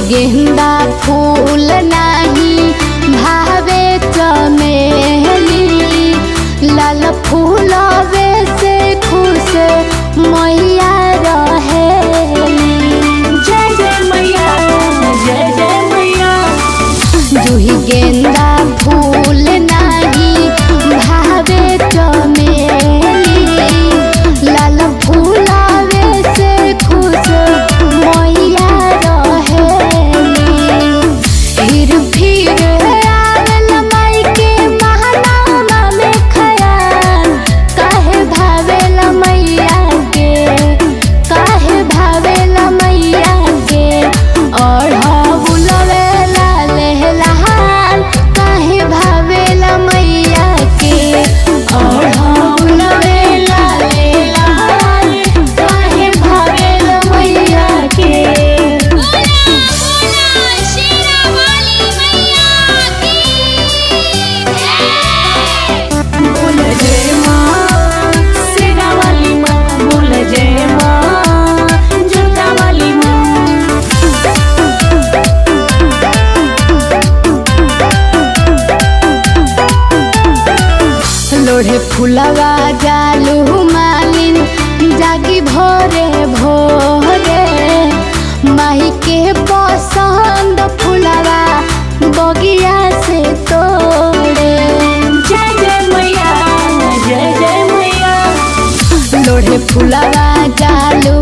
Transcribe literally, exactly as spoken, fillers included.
गेंदा फूल नाही भावे चमेली, लाल फूलवे से खुश मैया रहेली। जय जय मैया, जय जय मैया। जूही गेंदा फूल नाही भावे चमेली, लाल फूलवे से खुश मैया रहेली। फिर फिर आवेल माई के महनामा में खयाल, काहे भावेल मैया के, काहे भावेल मैया के। अढ़ौलवे लाल लाल, काहे भावेल मैया के। अढ़ौलवे लाल लाल, काहे भावेल मैया के। बोल जय माँ शेरा वाली माँ, बोल जय माँ जोता वाली माँ। लोढ़े फुलवा जालू मालिन जागी भोरे भोरे, माही के पसंद फुलवा बगिया से तोड़े। जय जय मैया, जय जय मैया। लोढ़े फुलवा जालू